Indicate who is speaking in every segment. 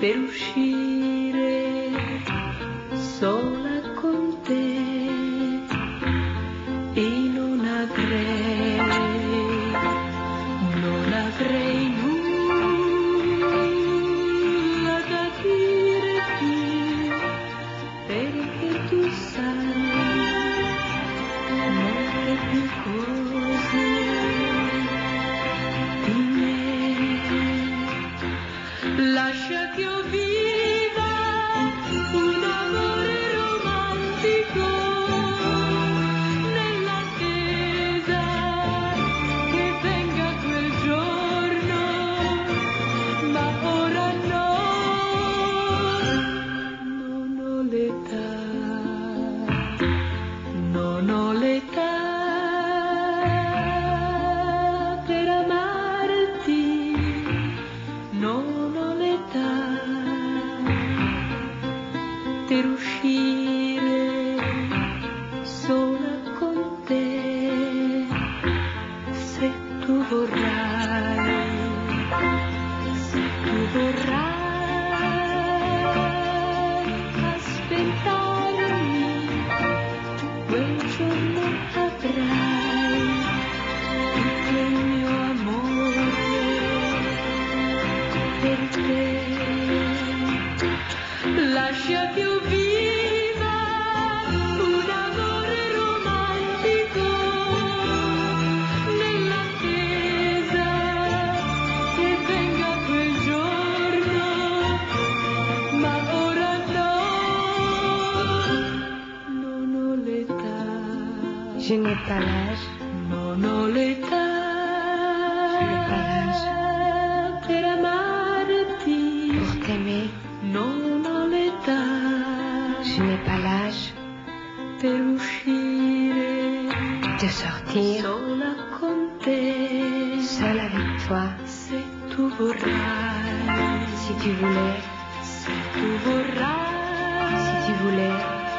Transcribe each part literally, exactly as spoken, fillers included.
Speaker 1: per uscire sola con te, e non avrei, non avrei nulla da dirti, perché tu sai molte più cose di me. Lascia che io viva un amore romantico nell'attesa che venga quel giorno, ma ora no, non ho l'età, non ho l'età per amarti, non ho l'età per uscire sola con te, se tu vorrai, se tu vorrai aspettarmi, quel giorno avrai tutto il mio amore per te. Lascia che io viva un amore romantico nell'attesa che venga quel giorno, ma ora no, non ho l'età.
Speaker 2: Je n'ai pas l'âge,
Speaker 1: Non ho l'età per amarti,
Speaker 2: pour t'aimer.
Speaker 1: non ho l'età
Speaker 2: Je n'ai pas l'âge
Speaker 1: per uscire
Speaker 2: de sortir
Speaker 1: sola con te,
Speaker 2: seul avec toi.
Speaker 1: se tu vorrai,
Speaker 2: Si tu voulais,
Speaker 1: se tu vorrai,
Speaker 2: si tu voulais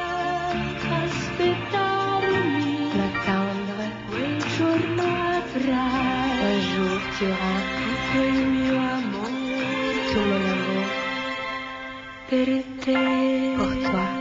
Speaker 1: aspettarmi,
Speaker 2: m'attendre,
Speaker 1: quel giorno avrai
Speaker 2: un jour tu auras
Speaker 1: tutto il mio amore
Speaker 2: tout mon amour
Speaker 1: per te.
Speaker 2: pour toi.